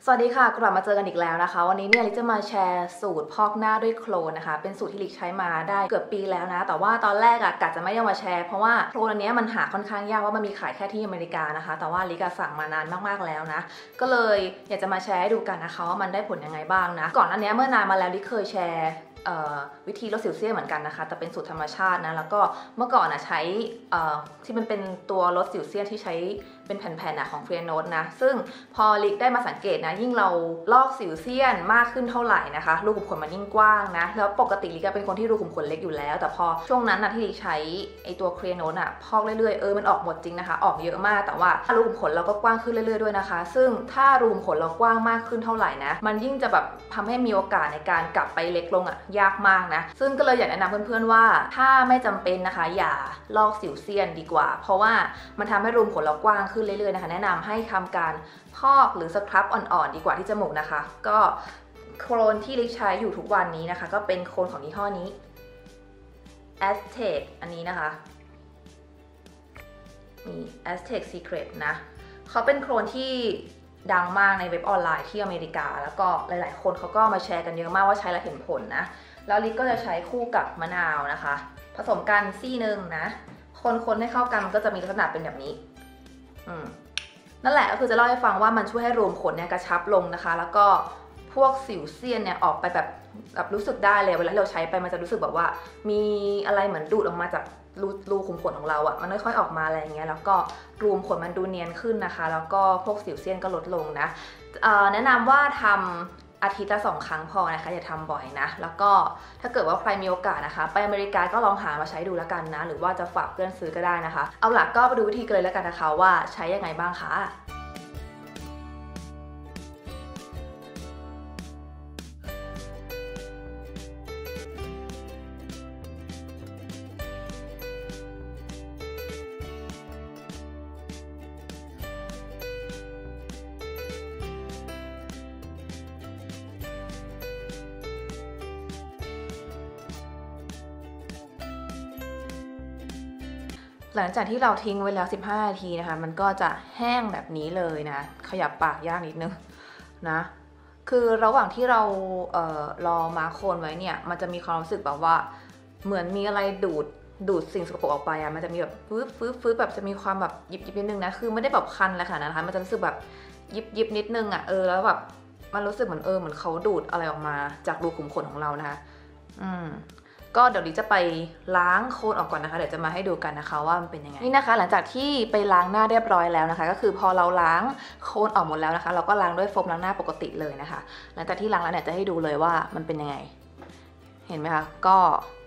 สวัสดีค่ะกลับมาเจอกันอีกแล้วนะคะวันนี้เนี่ยลิจะมาแชร์สูตรพอกหน้าด้วยโคลนนะคะเป็นสูตรที่ลิใช้มาได้เกือบปีแล้วนะแต่ว่าตอนแรกกะจะไม่ได้มาแชร์เพราะว่าโคลนอันนี้มันหาค่อนข้างยากว่ามันมีขายแค่ที่อเมริกานะคะแต่ว่าลิสั่งมานานมากๆแล้วนะก็เลยอยากจะมาแชร์ให้ดูกันนะคะว่ามันได้ผลยังไงบ้างนะก่อนอันนี้เมื่อนานมาแล้วลิเคยแชร์วิธีลดสิวเซียนเหมือนกันนะคะแต่เป็นสูตรธรรมชาตินะแล้วก็เมื่อก่อนใช้ที่มันเป็นตัวลดสิวเซียนที่ใช้เป็นแผ่นๆของเฟรนโนตนะซึ่งพอลิกได้มาสังเกตนะยิ่งเราลอกสิวเซียนมากขึ้นเท่าไหร่นะคะรูขุมขนมันยิ่งกว้างนะแล้วปกติลิกเป็นคนที่รูขุมขนเล็กอยู่แล้วแต่พอช่วงนั้นที่ลิกใช้ไอตัวเฟรนโนตพอกเรื่อยๆมันออกหมดจริงนะคะออกเยอะมากแต่ว่ารูขุมขนเราก็กว้างขึ้นเรื่อยๆด้วยนะคะซึ่งถ้ารูขุมขนเรากว้างมากขึ้นเท่าไหร่นะมันยิ่งจะแบบทำให้มีโอกาสในการกลับไปเล็กลงยากมากนะซึ่งก็เลยอยากแนะนำเพื่อนๆว่าถ้าไม่จำเป็นนะคะอย่าลอกสิวเซียนดีกว่าเพราะว่ามันทำให้รูขุมขนเรากว้างขึ้นเรื่อยๆนะคะแนะนำให้ทำการพอกหรือสครับอ่อนๆดีกว่าที่จมูกนะคะก็โคลนที่ลิกใช้อยู่ทุกวันนี้นะคะก็เป็นโคลนของยี่ห้อนี้ Aztec อันนี้นะคะนี่ Aztec Secret นะเขาเป็นโคลนที่ดังมากในเว็บออนไลน์ที่อเมริกาแล้วก็หลายๆคนเขาก็มาแชร์กันเยอะมากว่าใช้แล้วเห็นผลนะแล้วลิกก็จะใช้คู่กับมะนาวนะคะผสมกันซี่นึงนะคนให้เข้ากันมันก็จะมีลักษณะเป็นแบบนี้นั่นแหละก็คือจะเล่าให้ฟังว่ามันช่วยให้รูขุมขนกระชับลงนะคะแล้วก็พวกสิวเซียนออกไปแบบรู้สึกได้เลยเวลาเราใช้ไปมันจะรู้สึกแบบว่ามีอะไรเหมือนดูดออกมาจากรูขุมขนของเรามันค่อยๆออกมาอะไรอย่างเงี้ยแล้วก็รูขุมขนมันดูเนียนขึ้นนะคะแล้วก็พวกสิวเซียนก็ลดลงนะแนะนำว่าทำอาทิตย์ละ2 ครั้งพอนะคะอย่าทำบ่อยนะแล้วก็ถ้าเกิดว่าใครมีโอกาสนะคะไปอเมริกาก็ลองหามาใช้ดูแล้วกันนะหรือว่าจะฝากเพื่อนซื้อก็ได้นะคะเอาล่ะก็ไปดูวิธีกันเลยแล้วกันนะคะว่าใช้ยังไงบ้างคะหลังจากที่เราทิ้งไว้แล้ว15 นาทีนะคะมันก็จะแห้งแบบนี้เลยนะขยับปากยากนิดนึงนะคือระหว่างที่เรารอมาโคนไว้เนี่ยมันจะมีความรู้สึกแบบว่าเหมือนมีอะไรดูดสิ่งสกปรกออกไปมันจะมีแบบฟื้นแบบจะมีความแบบยิบนิดนึงนะคือไม่ได้แบบคันอะไรขนาดนั้นนะคะมันจะรู้สึกแบบยิบนิดนึงแล้วแบบมันรู้สึกเหมือนเหมือนเขาดูดอะไรออกมาจากรูขุมขนของเรานะคะก็เดี๋ยวลิจะไปล้างโคนออกก่อนนะคะเดี๋ยวจะมาให้ดูกันนะคะว่ามันเป็นยังไงนี่นะคะหลังจากที่ไปล้างหน้าเรียบร้อยแล้วนะคะก็คือพอเราล้างโคนออกหมดแล้วนะคะเราก็ล้างด้วยโฟมล้างหน้าปกติเลยนะคะหลังจากที่ล้างแล้วเนี่ยจะให้ดูเลยว่ามันเป็นยังไงเห็นไหมคะก็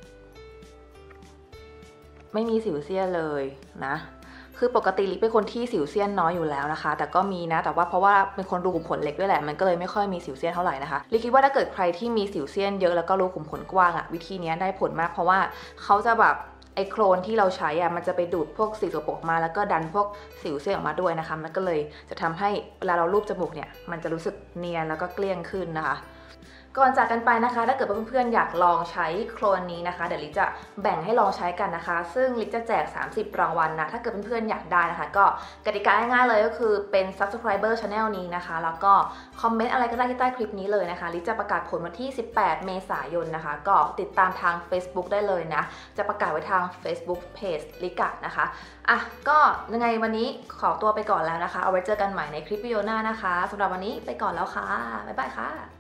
ไม่มีสิวเซียนเลยนะคือปกติลิเป็นคนที่สิวเซียนน้อยอยู่แล้วนะคะแต่ก็มีนะแต่ว่าเพราะว่าเป็นคนรูขุมขนเล็กด้วยแหละมันก็เลยไม่ค่อยมีสิวเซียนเท่าไหร่นะคะลิคิดว่าถ้าเกิดใครที่มีสิวเซียนเยอะแล้วก็รูขุมขนกว้างวิธีนี้ได้ผลมากเพราะว่าเขาจะแบบไอโคลนที่เราใช้มันจะไปดูดพวกสิ่งสกปรกมาแล้วก็ดันพวกสิวเซียนออกมาด้วยนะคะมันก็เลยจะทำให้เวลาเราลูบจมูกเนี่ยมันจะรู้สึกเนียนแล้วก็เกลี้ยงขึ้นนะคะก่อนจากกันไปนะคะถ้าเกิดเพื่อนๆอยากลองใช้โคลนนี้นะคะเดี๋ยวลิจะแบ่งให้ลองใช้กันนะคะซึ่งลิจะแจก30 รางวัลนะถ้าเกิดเพื่อนๆอยากได้นะคะก็กติกาง่ายๆเลยก็คือเป็น subscriber channel นี้นะคะแล้วก็คอมเมนต์อะไรก็ได้ที่ใต้คลิปนี้เลยนะคะลิจะประกาศผลวันที่18 เมษายนนะคะก็ติดตามทาง Facebook ได้เลยนะจะประกาศไว้ทาง Facebook Page ลิกะนะคะก็ยังไงวันนี้ขอตัวไปก่อนแล้วนะคะเอาไว้เจอกันใหม่ในคลิปวิดีโอหน้านะคะสำหรับวันนี้ไปก่อนแล้วค่ะบ๊ายบายค่ะ